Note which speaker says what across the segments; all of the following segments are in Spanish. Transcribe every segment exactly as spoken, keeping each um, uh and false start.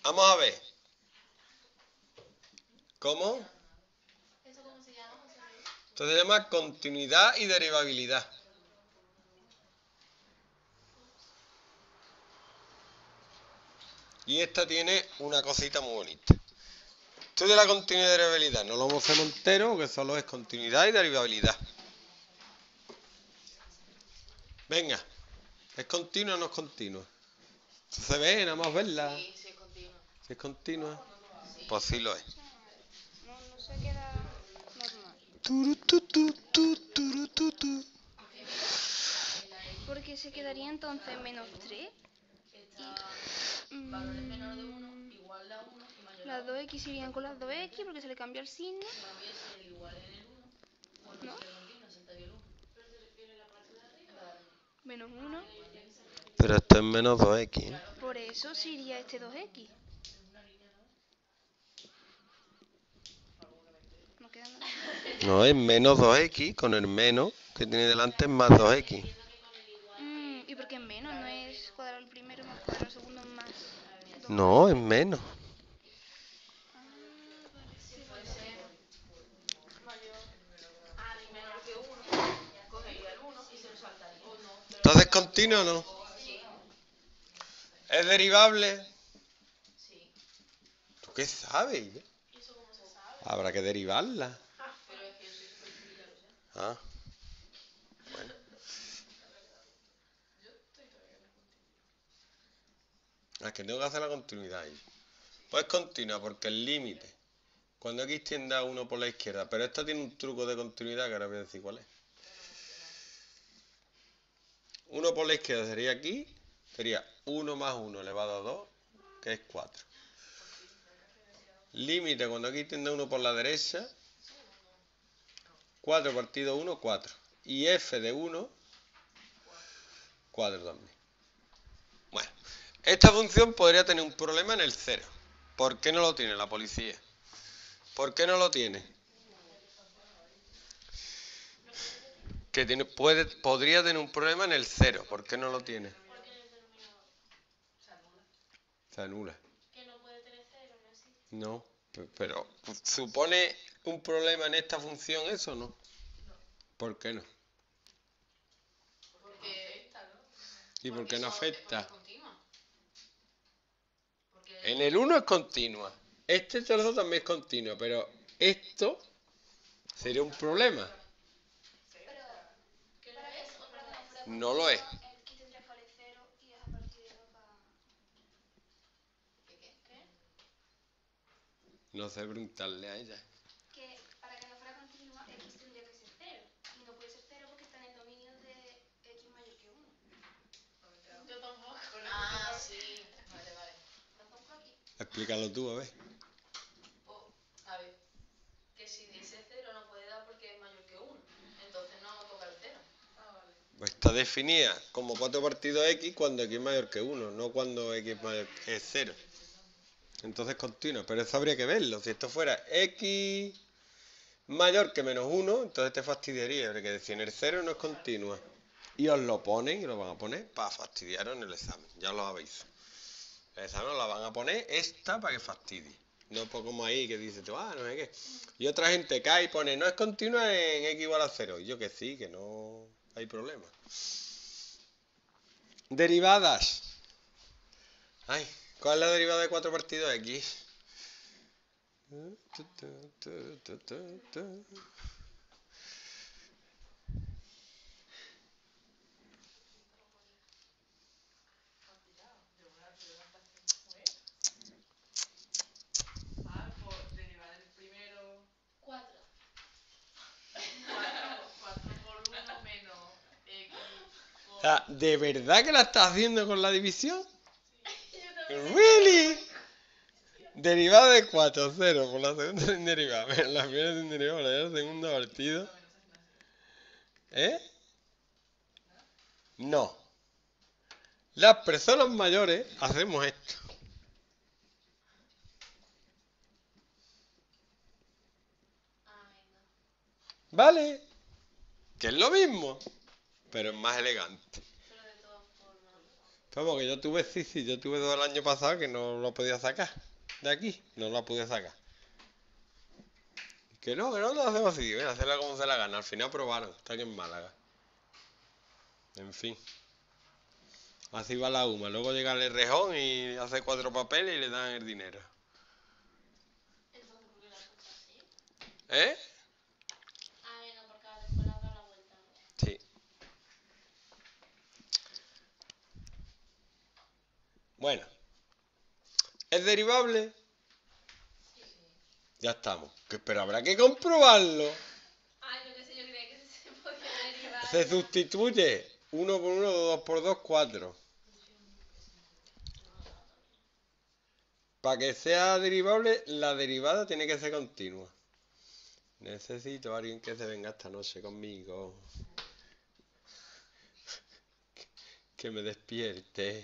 Speaker 1: Vamos a ver. ¿Cómo?
Speaker 2: ¿Eso cómo se llama, José Luis?
Speaker 1: Esto se llama continuidad y derivabilidad. Y esta tiene una cosita muy bonita. Esto de la continuidad y derivabilidad no lo vamos a hacer entero porque solo es continuidad y derivabilidad. Venga, ¿es continua o no es continua? Se ve, nada más verla.
Speaker 2: Sí, sí, es continua.
Speaker 1: Si es continua,
Speaker 2: Sí.
Speaker 1: pues sí lo es.
Speaker 3: No, no se queda normal.
Speaker 1: Turu, tu, tu, tu, turu, tu, tu.
Speaker 3: Porque se quedaría entonces menos tres.
Speaker 2: Y valores menores de uno, igual a uno y mayor a
Speaker 3: Las
Speaker 2: uno.
Speaker 3: dos x irían con las dos x porque se le cambia el signo.
Speaker 2: Bueno, y ese es el igual en el uno. Bueno,
Speaker 3: ¿No?
Speaker 2: sería continua, se te dio el uno. ¿Pero se refiere a la parte de arriba? Claro.
Speaker 3: Menos uno.
Speaker 1: Pero esto es menos dos equis. ¿eh?
Speaker 3: Por eso sí iría este dos x. No queda nada.
Speaker 1: No, es menos dos equis con el menos que tiene delante es más dos equis.
Speaker 3: Mm, ¿y por qué es menos? No es cuadrado el primero más cuadrado el segundo más dos.
Speaker 1: No, es menos.
Speaker 3: Ah, vale, sí,
Speaker 2: Puede
Speaker 3: vale.
Speaker 2: ser mayor ah, y menor que uno, cogería el uno y se lo saltaría. O no, pero
Speaker 1: Entonces, ¿continua o no?
Speaker 2: sí,
Speaker 1: ¿Es derivable?
Speaker 2: sí.
Speaker 1: ¿Tú qué sabes?
Speaker 2: ¿Y eso cómo se sabe?
Speaker 1: Habrá que derivarla.
Speaker 2: Pero es que yo soy súper friki, ya lo sé.
Speaker 1: Ah, bueno.
Speaker 2: Yo estoy todavía contigo.
Speaker 1: Es que tengo que hacer la continuidad ahí. Pues continua porque el límite, cuando x tiende a uno por la izquierda, pero esto tiene un truco de continuidad que ahora voy a decir cuál es. uno por la izquierda sería aquí, sería uno más uno elevado a dos, que es cuatro. Límite cuando aquí tiende a uno por la derecha, cuatro partido uno, cuatro. Y f de uno, cuatro también. Bueno, esta función podría tener un problema en el cero. ¿Por qué no lo tiene la policía? ¿Por qué no lo tiene? Que tiene, puede, podría tener un problema en el cero. ¿Por qué no lo tiene?
Speaker 2: Porque en el denominador se anula.
Speaker 1: Se anula.
Speaker 2: Que no puede tener cero, no existe.
Speaker 1: No, pero ¿supone un problema en esta función eso o no?
Speaker 2: No.
Speaker 1: ¿Por qué no?
Speaker 2: Porque afecta, ¿no?
Speaker 1: ¿Y por qué no afecta?
Speaker 2: Es continua. Porque
Speaker 1: En el uno es continua. Este trozo también es continuo, pero esto sería un problema.
Speaker 2: ¿qué no es o no es?
Speaker 1: No lo es.
Speaker 3: El x tendría que valer cero y es a partir de dos para...
Speaker 2: ¿Qué qué? ¿Qué?
Speaker 1: No sé preguntarle a ella.
Speaker 3: Que para que no fuera continua, x tendría que ser cero. Y no puede ser cero porque está en el dominio de x mayor que uno.
Speaker 2: Yo tampoco. Ah, sí. Vale, vale.
Speaker 3: Tampoco aquí.
Speaker 1: Explícalo tú, a ver.
Speaker 2: O, a ver, que si dice cero no puede dar porque es mayor que uno. Entonces no toca el cero. Ah, vale.
Speaker 1: Pues está definida como cuatro partido x cuando x es mayor que uno, no cuando x mayor es cero. Entonces continua, pero eso habría que verlo. Si esto fuera x mayor que menos uno, entonces te fastidiaría, porque decir en el cero no es continua. Y os lo ponen y lo van a poner para fastidiaros en el examen, ya os lo aviso. El examen os la van a poner esta para que fastidie. No por como ahí que dice, ah, no sé qué. Y otra gente cae y pone, no es continua en x igual a cero. Y yo que sí, que no hay problema. Derivadas. Ay, ¿cuál es la derivada de cuatro partido x?
Speaker 2: Ah, por derivar el primero. Cuatro. cuatro por uno menos x
Speaker 1: O
Speaker 2: por...
Speaker 1: sea, ¿de verdad que la estás haciendo con la división?
Speaker 2: Yo también.
Speaker 1: ¿Really? Derivada de cuatro, cero, por la segunda sin derivada. La primera sin derivada, la segunda partido. ¿Eh? No. Las personas mayores hacemos esto.
Speaker 2: Ay, no.
Speaker 1: ¿Vale? Que es lo mismo, pero es más elegante.
Speaker 2: Pero de todas formas.
Speaker 1: Vamos, que yo tuve, sí, sí, yo tuve dos el año pasado que no lo podía sacar de aquí, no lo pude sacar. Que no, que no lo hacemos así, ven, hacerla como se la gana. Al final probaron, están en Málaga. En fin. Así va la UMA. Luego llega el rejón y hace cuatro papeles y le dan el dinero.
Speaker 3: Entonces, ¿por qué la has puesto así?
Speaker 1: ¿Eh?
Speaker 3: Ah, no, porque después le has dado la vuelta, ¿no?
Speaker 1: Sí. Bueno. ¿Es derivable?
Speaker 3: Sí.
Speaker 1: Ya estamos. Que- Pero habrá que comprobarlo.
Speaker 3: Ay, yo qué sé, yo creía que se podía derivar.
Speaker 1: Se sustituye. uno por uno, dos por dos, cuatro. Para que sea derivable, la derivada tiene que ser continua. Necesito a alguien que se venga esta noche conmigo. Que me despierte.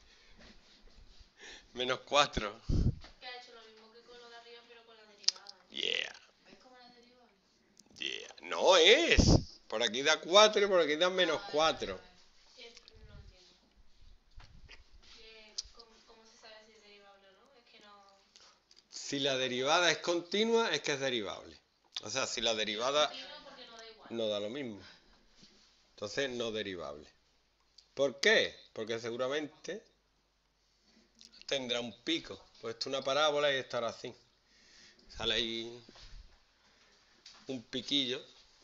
Speaker 1: Menos cuatro.
Speaker 3: Que ha hecho lo mismo que con lo de arriba, pero con la derivada.
Speaker 1: Yeah.
Speaker 3: ¿Ves cómo la derivable?
Speaker 1: Yeah. No es. Por aquí da cuatro y por aquí da menos cuatro.
Speaker 3: Es, no entiendo. Que, ¿cómo, ¿Cómo se sabe si es derivable o no? Es que no...
Speaker 1: Si la derivada es continua, es que es derivable. O sea, si la derivada
Speaker 3: Continua porque no da igual.
Speaker 1: no da lo mismo. Entonces, no derivable. ¿Por qué? Porque seguramente tendrá un pico. Pues esto es una parábola y estará así. Sale ahí un piquillo.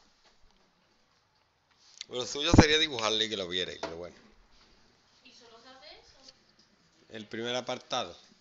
Speaker 1: Lo suyo sería dibujarle y que lo vierais, pero bueno.
Speaker 3: ¿Y solo se hace eso?
Speaker 1: El primer apartado.